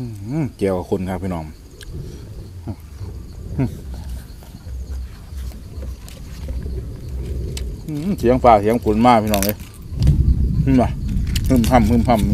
เกี่ยวกับคนครับพี่น้องเสียงฟ้าเสียงฝนมากพี่น้องเลยมาพึ่มพำ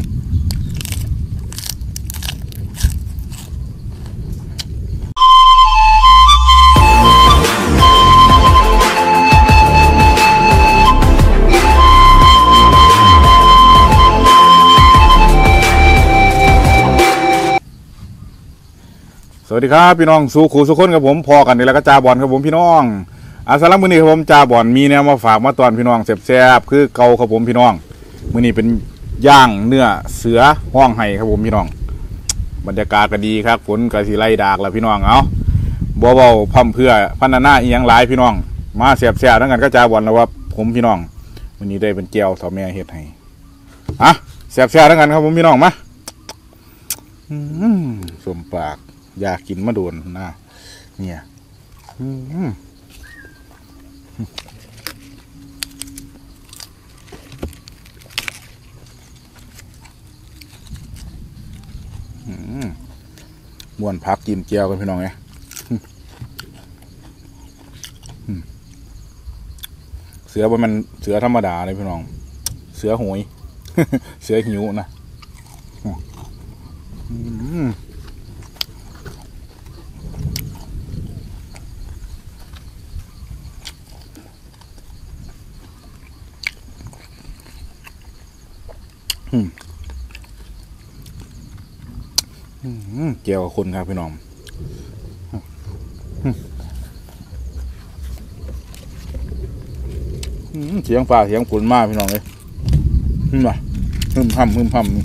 สวัสดีครับพี่น้องสู่ขู่สุขคนกับผมพอกันนี่แล้วก็จ่าบอลครับผมพี่น้องสำหรับมื้อนี้ครับผมจ่าบอลมีแนวมาฝากมาตอนพี่น้องแซ่บๆคือเก่าครับผมพี่น้องมื้อนี้เป็นย่างเนื้อเสือห้องไห้ครับผมพี่น้องบรรยากาศก็ดีครับฝนก็สิไล่ดากแล้วพี่น้องเอาบ่เว้าพร่ำเพื่อพันนาอีหยังหลายพี่น้องมาแซ่บๆทั้งกันก็จ่าบอลแล้วว่าผมพี่น้องมื้อนี้ได้เป็นแก้วสาวแม่เฮ็ดให้แซ่บๆทั้งกันครับผมพี่น้องมาสมปากอยากกินมาโดนนะเนี่ยม้วนพักกินเจียวกันพี่น้องไงเสือมันเสือธรรมดาเลยพี่น้องเสือหวย เสือหิวนะเกี่ยวกับคนครับพี่น้องเสียงฟ้าเสียงฝนมากพี่น้องเลยมาพึ่มพำ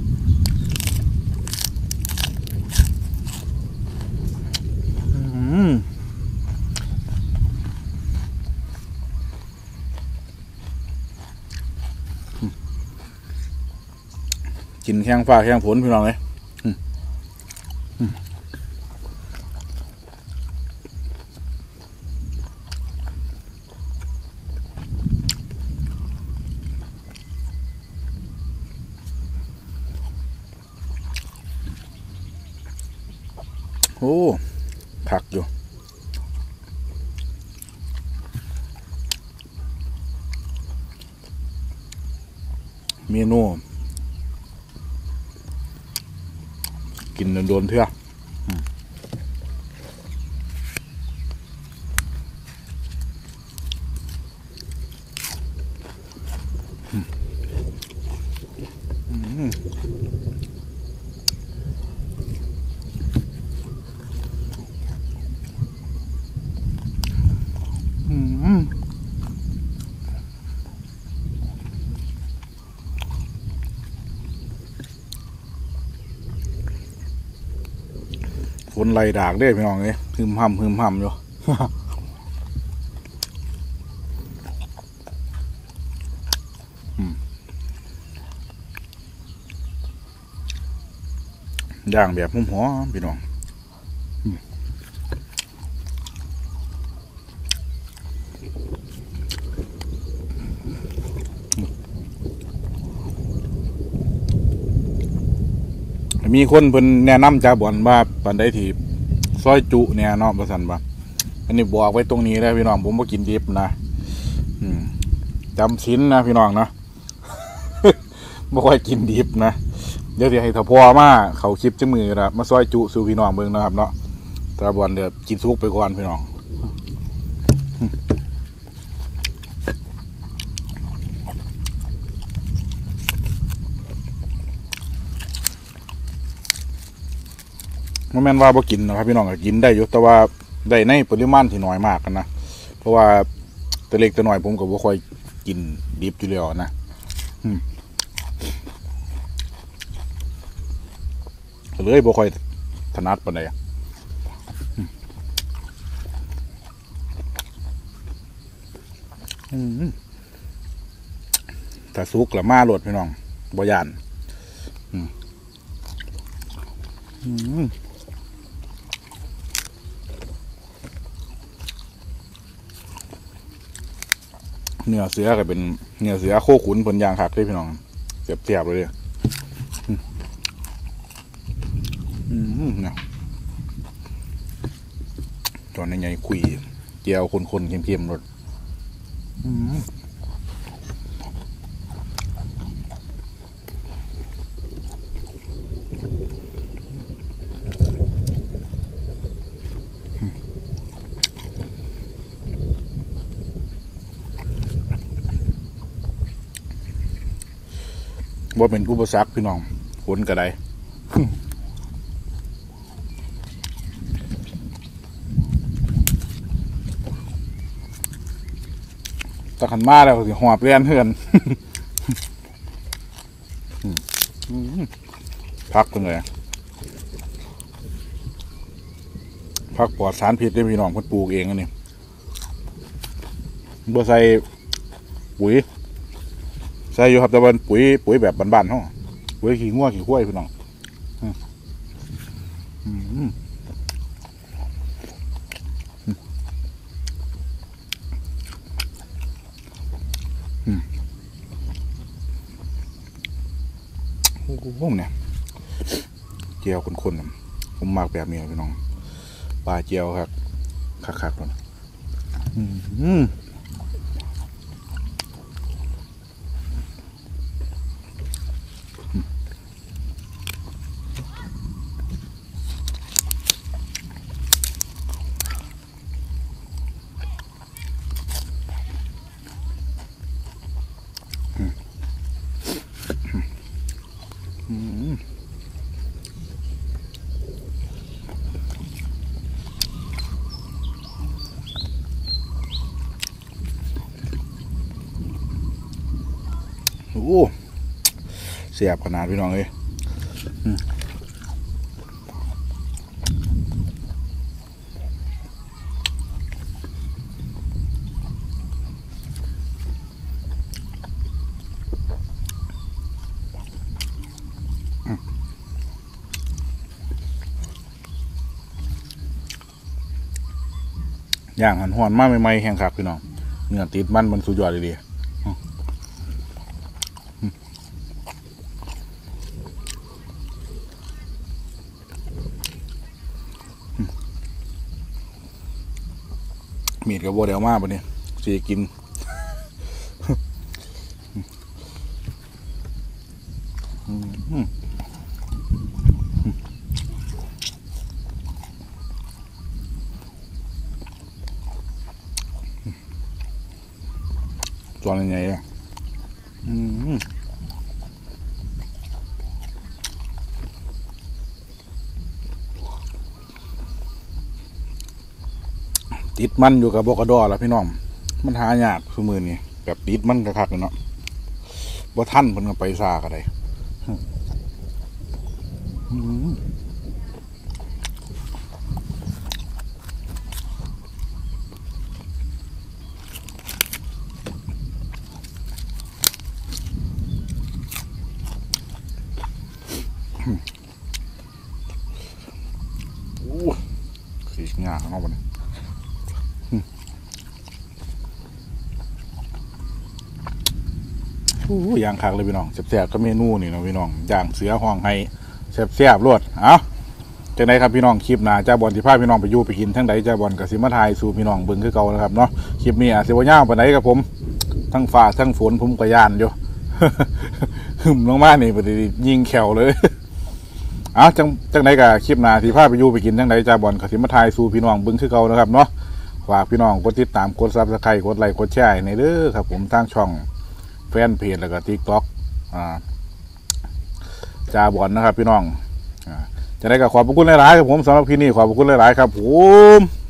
กินแข้งฟ้าแข้งฝนพี่น้องเลยโอ้ผักอยู่เมนูกินโดนเถอะฝนไล่ดากได้พี่น้องเลยพึ่มพำอยู่ย่างแบบหุ้มหัวพี่น้องมีคนเพิ่นแนะนำจ่าบอลว่าปันได้ที่ซอยจุเนี่ยเนาะประสันบ่อันนี้บอกไว้ตรงนี้เลยพี่น้องผมบ่กินดิบนะจำชิ้นนะพี่น้องนะ บ่ค่อยกินดิบนะเดี๋ยวให้ถ้าพ่อมาเขาคลิปจังมือละมาซอยจุสู่พี่น้องเบิ่งนะครับเนาะจ่าบอลเดี๋ยวกินซุกไปก่อนพี่น้องมันแม่นว่าบ่กินนะครับพี่น้องก็กินได้อยู่แต่ว่าได้ในปริมาณที่น้อยมากกันนะเพราะว่าตัวเล็กตัวน้อยผมก็บ่ค่อยกินดิบอยู่แล้วนะเลยบ่ค่อยถนัดปานใดถ้าสุกละมาโลดพี่น้องบ่ย่านเนื้อเสือก็เป็นเนื้อเสือโคขุนผลยางคักเลยพี่น้องเสียบๆเลยเนี่ยตอนนี้ไงคุยเจียวคนๆเค็มๆรสว่าเป็นอุปสรรคพี่น้องฝนกระไดตะขันมาแล้วสิหอบเรียนเฮือนพักกันเลยพักปลอดสารพิษได้พี่น้องเพิ่นปลูกเองอันนี้บ่ใส่ปุ๋ยใส่อยู่ครับแต่เป็นปุ๋ยแบบบ้านๆเฮาปุ๋ยขี้งัวขี้ข้วยพี่น้องผมเนี่ยเจียวคนๆผมมากแบบนี้พี่น้องปลาเจียวครับคักๆเลยโอ้เสียบขนาดพี่น้องเลยย่างหันหอนมากใหม่ๆแห้งคักพี่น้องเนื้อติดมันสุดยอดเลยดีมีดกับโบเดลมากปะเนี่ยสีกินตอนยังไงอ่ะติดมันอยู่กับโบกระดอแล้วพี่น้องมันหายากคือมือนี่แบบติดมันกระคักเลยเนาะบ่ท่านเพิ่นก็ไปซากันได้สีงาข้างนอกมันย่างคักเลยพี่น้องแซ่บๆก็เมนูนี่นะพี่น้องย่างเสือห้องให้แซ่บๆรวดเอาจากไหนครับพี่น้องคลิปหน้าจ้าบอลที่พาพี่น้องไปอยู่ไปกินทั้งใดจ้าบอลกับสิมาทายสู่พี่น้องเบิ่งคือเก่านะครับเนาะคลิปนี้อาจจะว่ายาวปานใดกับผมทั้งฟ้าทั้งฝนผมก็ย่านอยู่หึมลงมานี่พอดียิงแขวเลยเอาจังไหนกับคลิปหน้าที่พาไปอยู่ไปกินทั้งใดจ้าบอลกับสิมาทายสู่พี่น้องเบิ่งคือเก่านะครับเนาะฝากพี่น้องกดติดตามกดซับสไครต์กดไลค์กดแชร์ในเด้อครับผมทางช่องแฟนเพจแล้วก็ TikTok จาบอลนะครับพี่น้องจะได้กับขอบพระคุณหลายๆครับผมสำหรับคลิปนี้ขอบพระคุณหลายๆครับผม